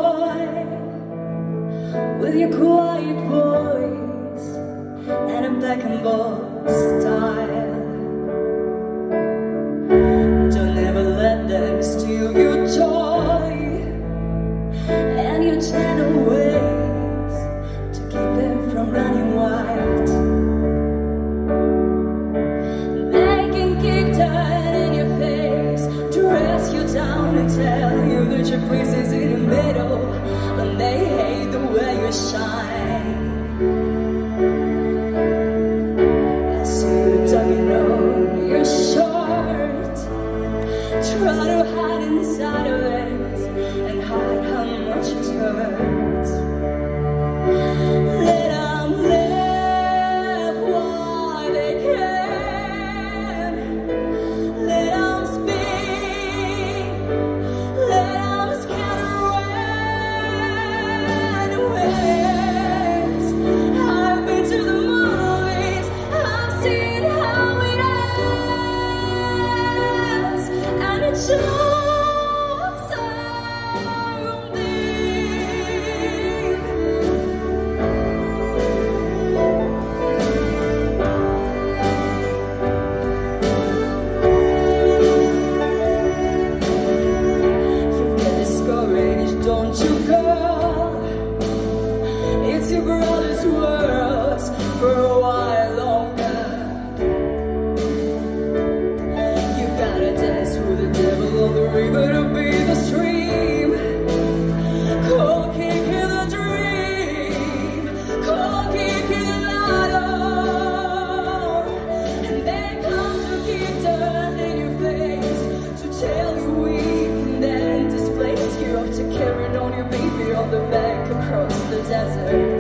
boy with your quiet voice and a black and gold style. Don't ever let them steal your joy and your gentle ways to keep them from running wild. They can kick dirt in your face, dress you down and tell you that your place is in the middle, and they hate the way you shine. I see you tugging on your shirt, try to hide inside of it and hide how much it hurts. Let them live while they can. Let them speak. Let them scatter waves. I've been to the movies. I've seen how it ends, and it shows. Don't you, girl? It's your brother's words for a while longer. You gotta dance with the devil on the river to be the stream. Cold kick in the dream, cold kick in the ladder, and then come to keep dirt in your face to tell you weak and then displace you off to carry on your baby on the back across the desert.